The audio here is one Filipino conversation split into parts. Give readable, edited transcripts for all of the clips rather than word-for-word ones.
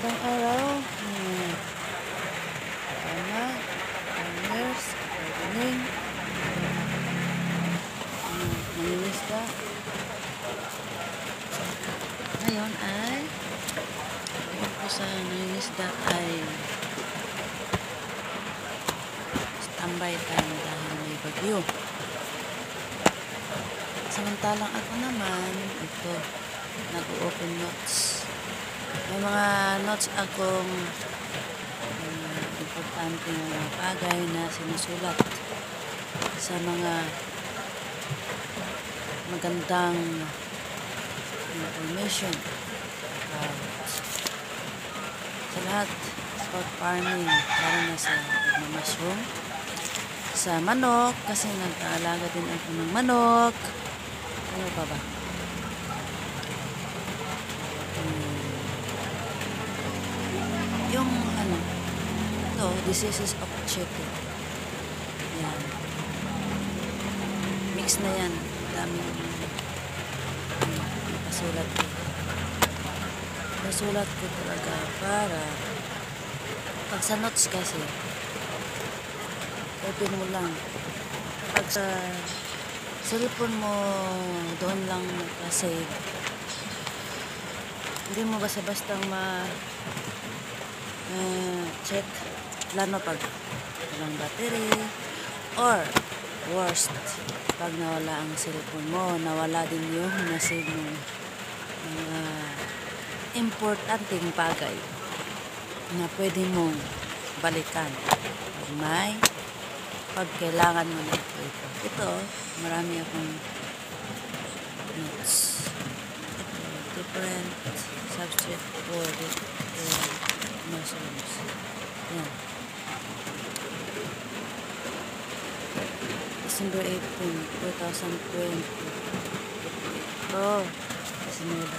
Magandang araw, mga farmers, gardening, mangingisda. Ngayon ay, tawag ko sa nangingisda ay standby time dahil may bagyo. Samantalang ako naman, ito, nag-open notes. May mga notes akong importanteng bagay na sinusulat sa mga magandang information about sa lahat about farming, lalo na sa pagmamasyong sa manok, kasi nag-aalaga din ako ng manok. Ano pa ba? Yung ito, diseases of chicken. Yan. Mix na yan. Daming napasulat ko. Nasulat ko talaga para pag sa notes kasi open mo lang. Pag sa cellphone mo doon lang nakasave, hindi mo basta-bastang check, lalo pag walang battery, or worst, pag nawala ang cellphone mo, nawala din yung nasave mo mga importanteng bagay na pwede mong balikan pag kailangan mo na ito, marami akong notes. Ito, different subject for mushrooms. Yan. December 18, 2020. Ito, sinulat.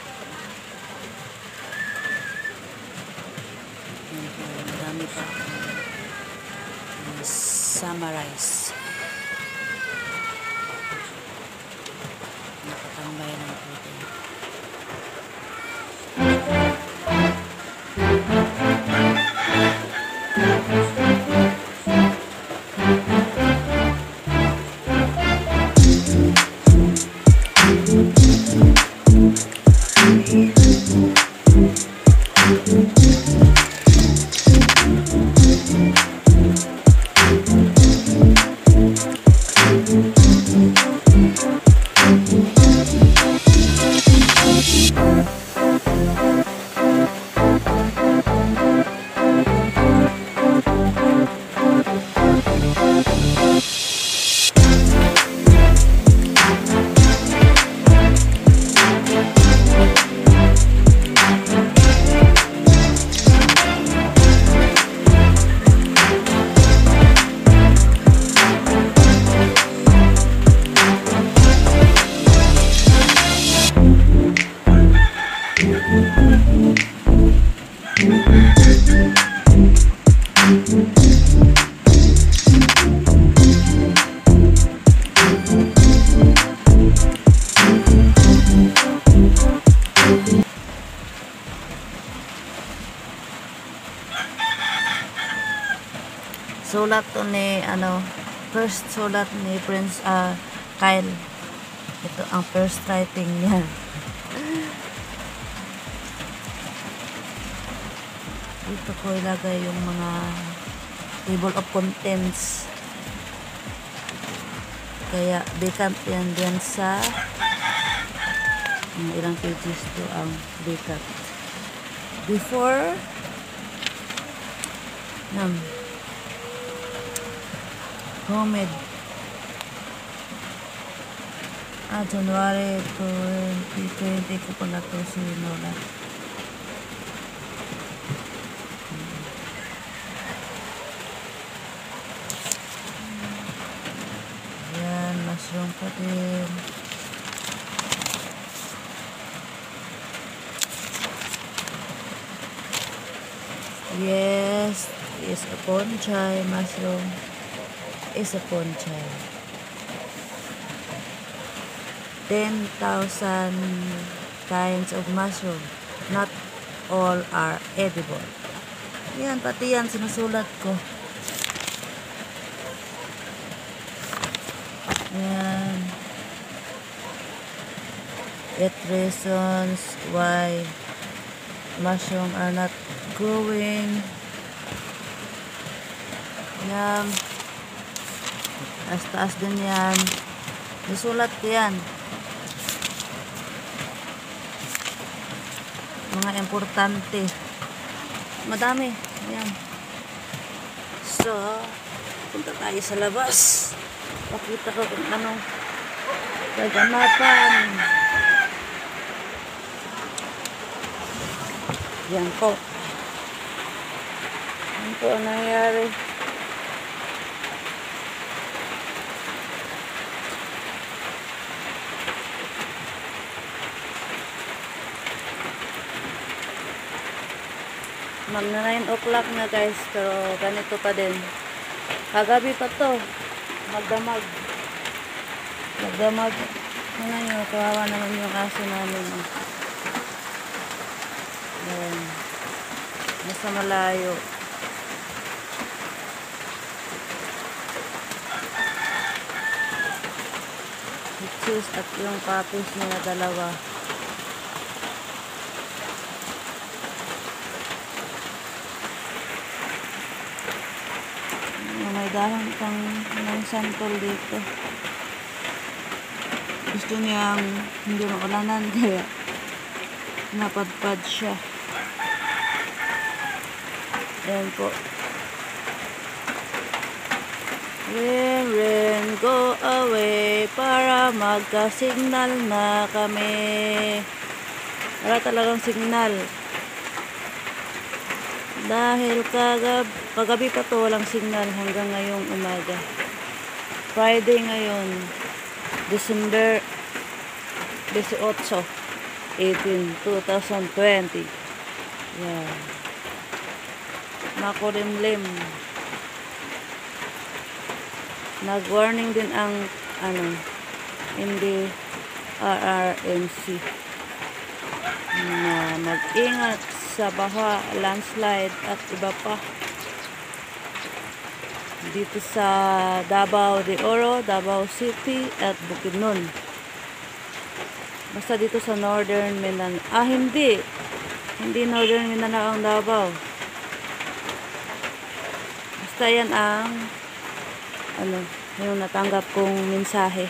Marami pa summarize. Nakatambay ng protein. Sulat to ni first sulat ni Prince Kyle. Ito ang first writing niya. Dito ko ilagay yung mga table of contents. Kaya vacant yan diyan sa ilang pages to ang vacant. Before homemade January 2020 ko pala to sinulat. Yan, mushroom pa din. Yes, is a ponchai mushroom. Is a ponchai. 10,000 kinds of mushroom, not all are edible. Yan, pati yan, sinusulat ko. Yan. 8 reasons why mushroom are not growing. Yan. Taas-taas din yan. Nasulat ko yan. Mga importante. Madami. Ayan. So, punta tayo sa labas. Pakita ko kung anong kaganapan. Yan po. Yan po ang nangyayari. Magna 9 o'clock na guys, pero ganito pa din. Kagabi pa to. Magdamag. Magdamag. Ano nyo, kawawa naman yung aso namin. Ayan. Nasa malayo. Cheese at yung puppies nila dalawa. May dahon pang ng santol dito. Gusto niyang hindi makalanan kaya napadpad siya. Ayan po. Ren, go away para magka-signal na kami. Wala talagang signal. Dahil kagabi pa to walang signal hanggang ngayong umaga. Friday ngayon, December 18, 2020. Yan. Makulimlim. Nag-warning din ang hindi RRMC na mag-ingat sa baha, landslide at iba pa dito sa Davao de Oro, Davao City at Bukidnon. Basta dito sa Northern Mindanao. Hindi Northern Mindanao ang Davao. Basta yan ang yung natanggap kong mensahe.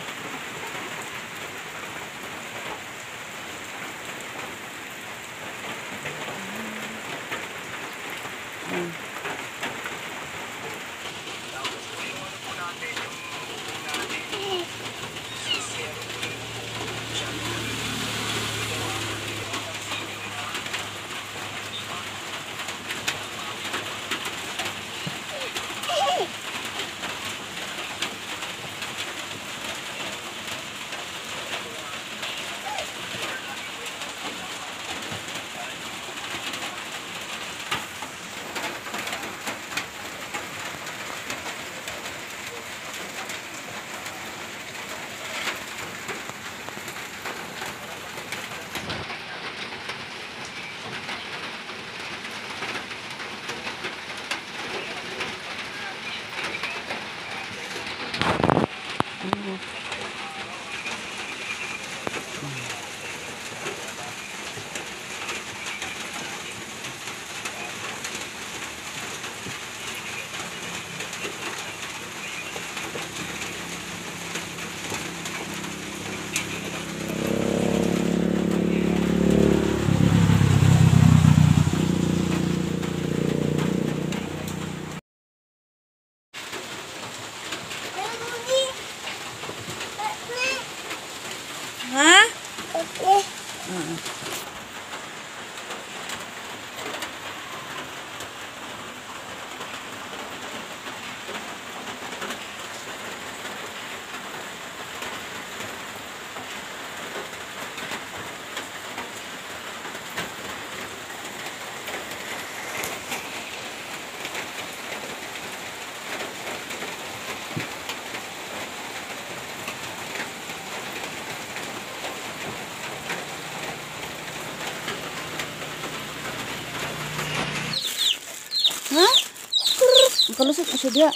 Kalusot na siya diya.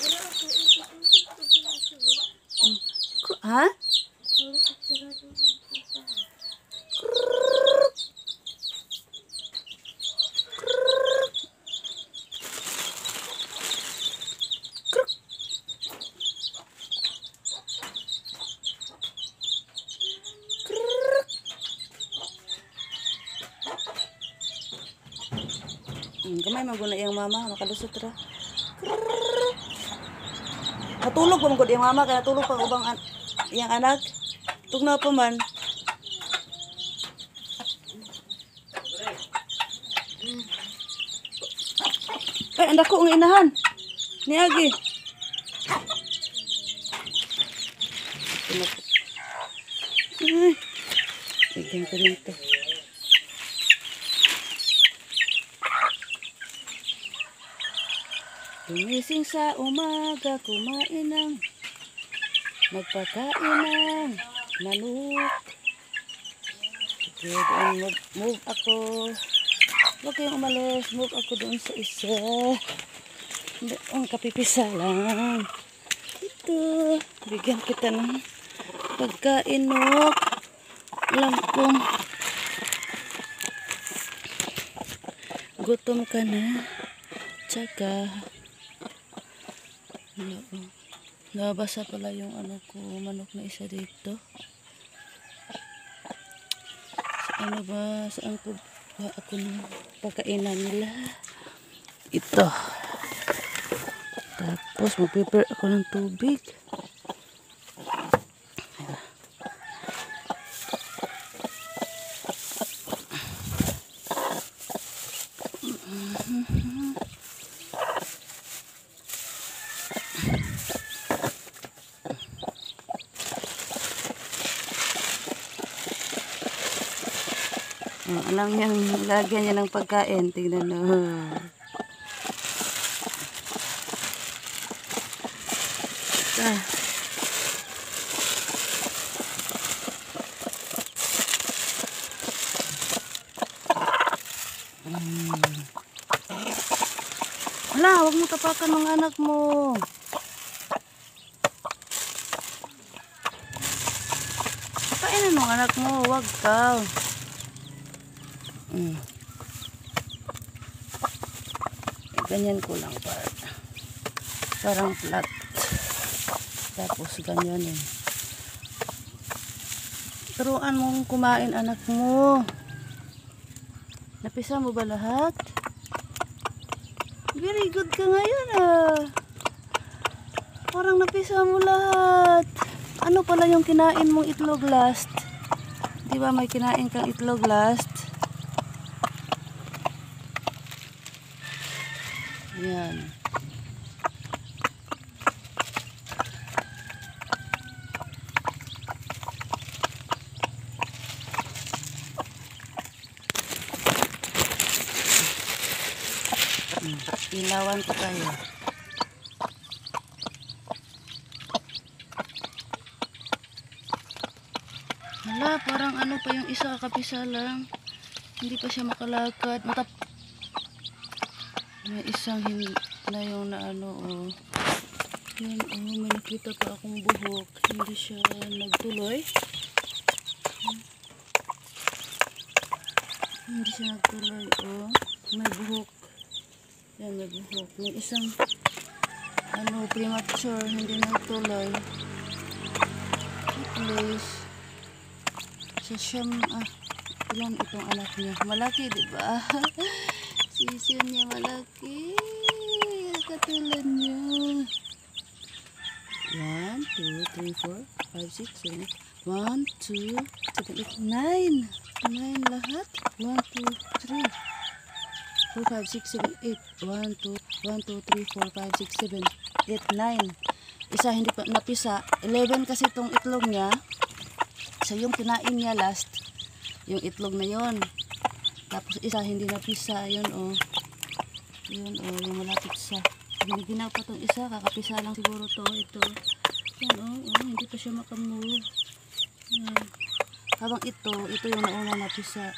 Ha? Kamay maguna iyang mama, makalusot ra. Natulog pa magud iyang mama, kaya natulog pa ubang iyang anak. Tugna pa man. Ay, anda ko ang inahan. Niagi. Ay, bigyan ko rin ito. Gumising sa umaga, kumain ng magpakain ng manok. Okay, doon move ako. Huwag kayong umalis, move ako doon sa isa. Ang kapipisa lang. Ito, bigyan kita ng pagkain, Nok. Alam kong gutom ka na. Tsaka nabasa pala yung ano ko, manok na isa dito. Ano ba, saan ko ba ako ng pagkainan nila? Ito. Tapos mag-prepare ako ng tubig. Alam niyang lagyan niya ng pagkain. Tingnan na. Wala, huwag mo tapakan mga anak mo. Pakainin mo anak mo, huwag ka. Ganyan ko lang parang flat. Tapos ganyan eh. Turuan mong kumain anak mo. Napisa mo ba lahat? Very good ka ngayon ah. Parang napisa mo lahat. Ano pala yung kinain mong itlog last? Di ba may kinain kang itlog last? Yan. Ilawan ko kayo. Hala, parang ano pa yung isa, kapisa lang. Hindi pa siya makalakad. May isang na yung na ano, oh. Yan, oh, may nakita pa akong buhok. Hindi siya nagtuloy. Hindi siya nagtuloy, oh. May buhok. Yan, may buhok. May isang, ano, premature, hindi nagtuloy. Please. Sa siyam, ilan itong anak niya? Malaki, diba? Sisyon niya malaki. Katulad niyo. 1, 2, 3, 4, 5, 6, 7. 1, 2, 7, 8, 9. 9 lahat. 1, 2, 3, 4, 5, 6, 7, 8. 1, 2, 3, 4, 5, 6, 7, 8, 9. Isa hindi pa napisa. 11 kasi itong itlog niya. So yung kinain niya last, yung itlog na yon. Tapos isa hindi napisa, yun oh. Yun oh, yung malapit sa. Giniginaw pa tong isa, kakapisa lang siguro to, ito. Yan oh, hindi pa siya makamove. Yan. Habang ito yung nauna napisa.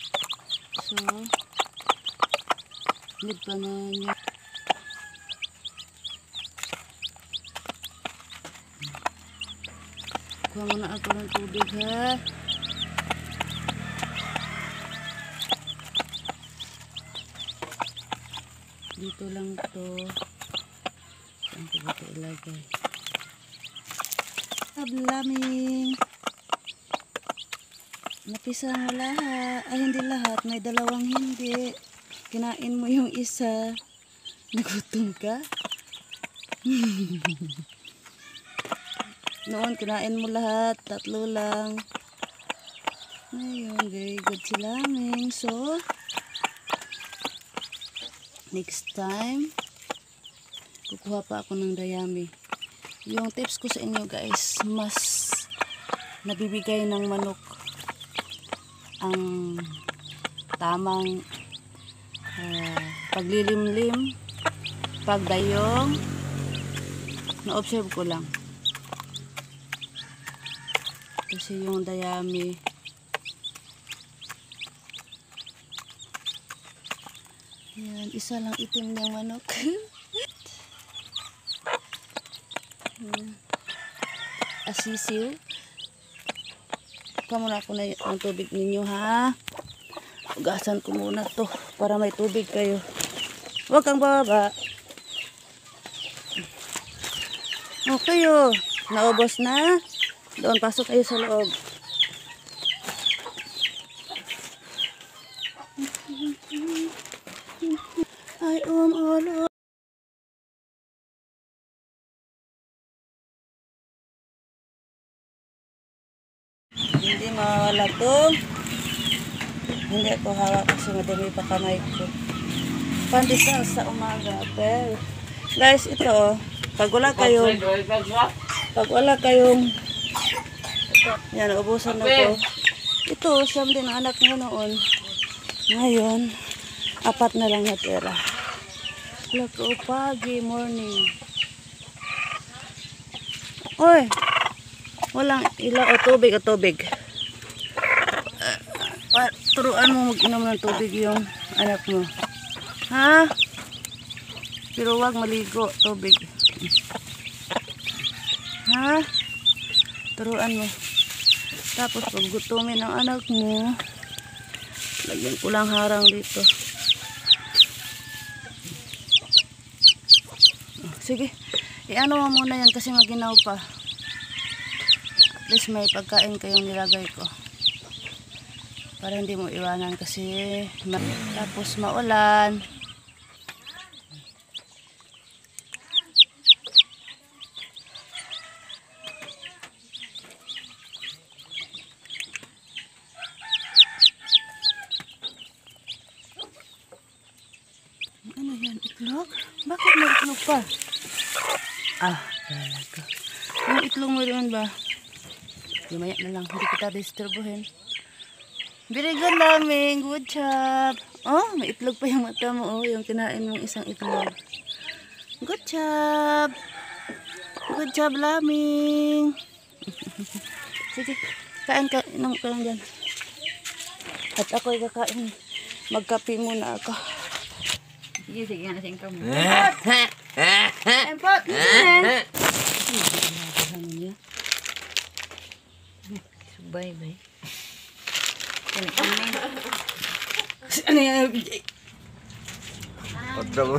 So, need pa na niya. Kuha muna ako ng tubig ha. Dito lang to. Saan ko ba ito ilagay? Laming. Napisa mo lahat. Ay, hindi lahat. May dalawang hindi. Kinain mo yung isa. Nagutom ka? Noon, kinain mo lahat. 3 lang. Ngayon, very good si Laming. So, next time, kukuha pa ako ng dayami. Yung tips ko sa inyo guys, mas nabibigay ng manok ang tamang paglilimlim, pagdayong, na-observe ko lang. Kasi yung dayami, yan, isa lang itim ng manok. Asisiw. Kamuna ako na ang tubig ninyo ha. Ugasan ko muna to para may tubig kayo. Huwag kang bababa. Okay oh. Naubos na. Doon pasok kayo sa loob. Ay olo. Hindi mawala to. Hindi ako hawak kasi madami pa kamay ko. Pandesal sa umaga. Pero, guys, ito, pag wala kayong, yan, ubusan na ko. Ito, siyam din ang anak mo noon. Ngayon, 4 na lang natira. Lako, pagi, morning. Oy! Walang ilaw o tubig. Turuan mo mag-inom ng tubig yung anak mo. Ha? Pero wag maligo, tubig. Ha? Turuan mo. Tapos pag gutumin ang anak mo, lagyan ko lang harang dito. Sige, i-ano mo muna yan kasi maginaw pa. At least may pagkain kayong nilagay ko. Para hindi mo iwanan kasi tapos maulan. Ano yan? Itlog? Bakit may itlog pa? Ah, talaga. Yung itlog mo rin ba? Lumaya na lang, hindi kita disturbuhin. Very good, Laming. Good job. Oh, may itlog pa yung mata mo. Oh, yung kinain mong isang itlog. Good job. Good job, Laming. Sige, kain ka. Inom ka lang dyan. At ako'y kakain. Magkape muna ako. Sige, nga nasin ka mo. Empot! Bye-bye. Ano yan? Otra mo.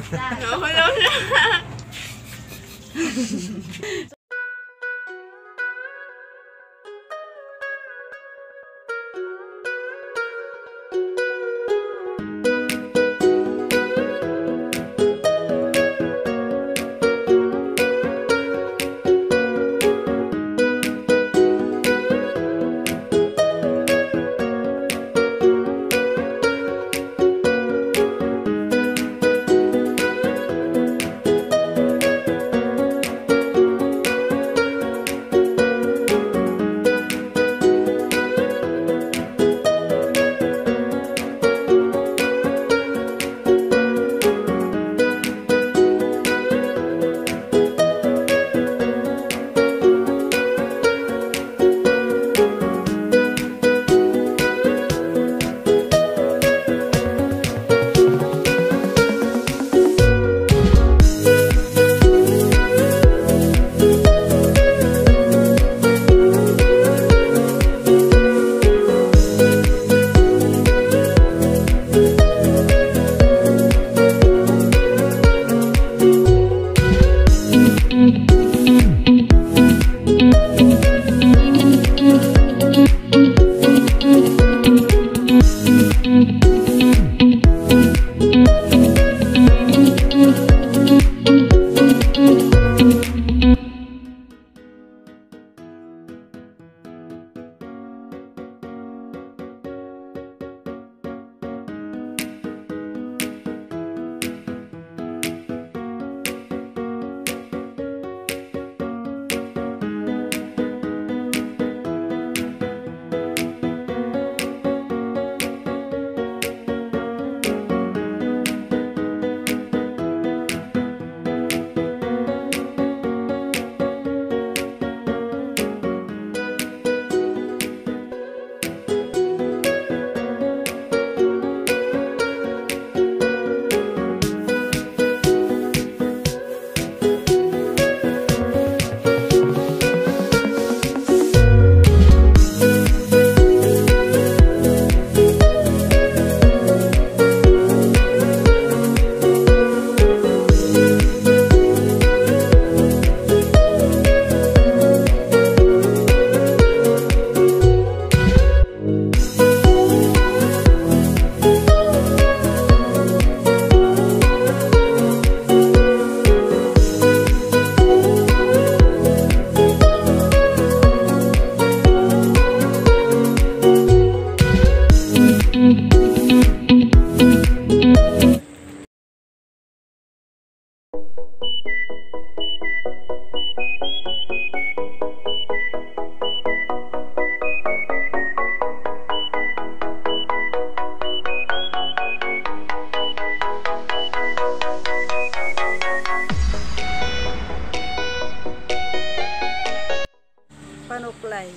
susuklay.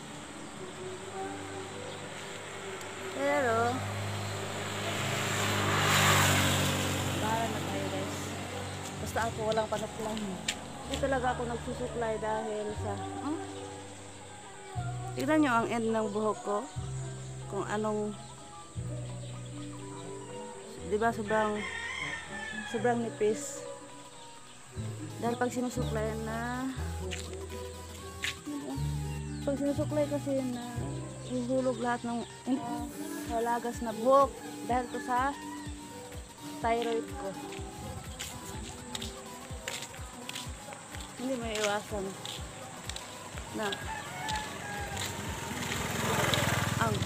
Pero bahala na tayo guys. Basta ako walang panuklan. Hindi talaga ako nagsusuklay dahil sa tignan nyo ang end ng buhok ko. Kung anong, diba sobrang nipis. Dahil pag sinusuklay kasi na ihulog lahat ng halagas na buhok dahil to sa thyroid ko. Hindi may iwasan na ang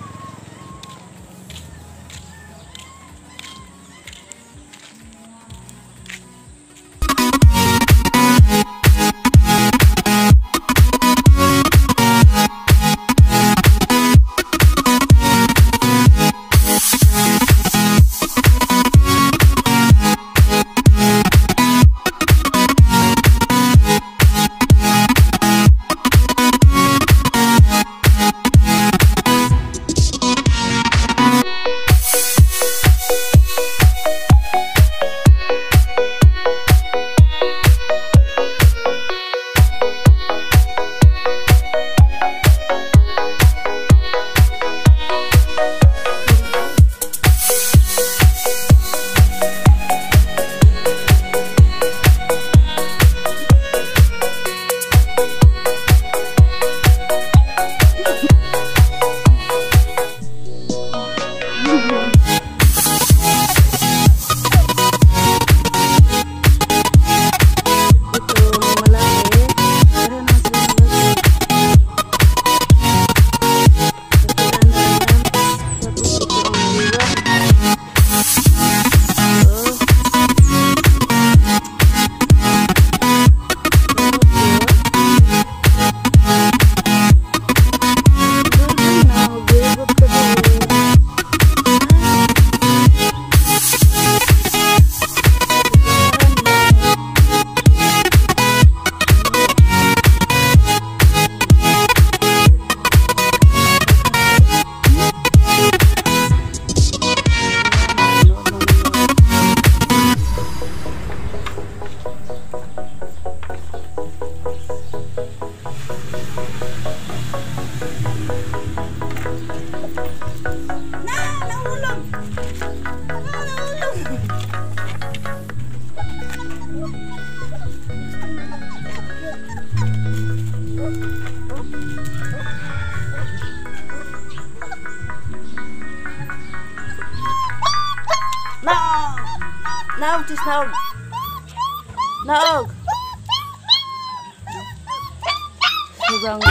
naog, tis naog. Naog. Sobrang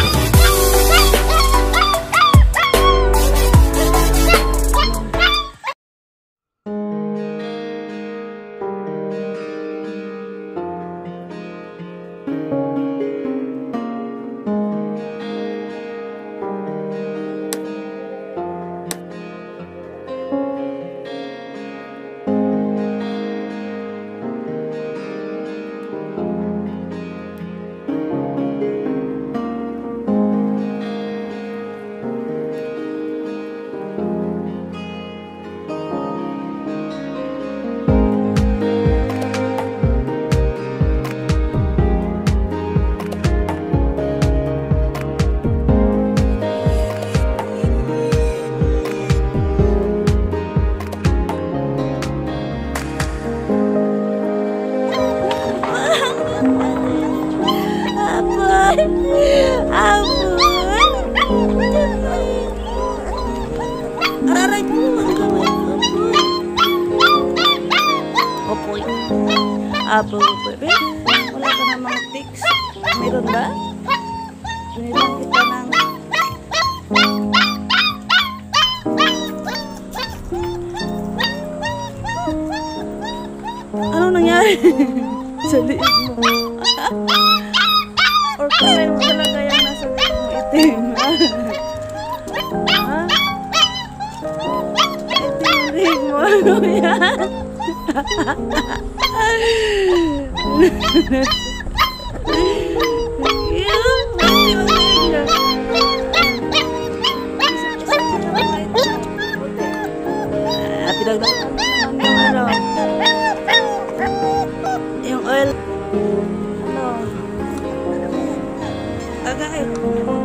aray ko. Opoy. Abo, bebe. Wala ka na mga tics. Meron ba? Binilang kita ng... Anong nangyari? Sa liig mo. Or kulay mo talaga yung nasa liig mo itim. Ha? Itim liig mo. Ano yan? Yung, itim liig na. Pinagdaan naman yung ano, yung oil. Ano? Agay.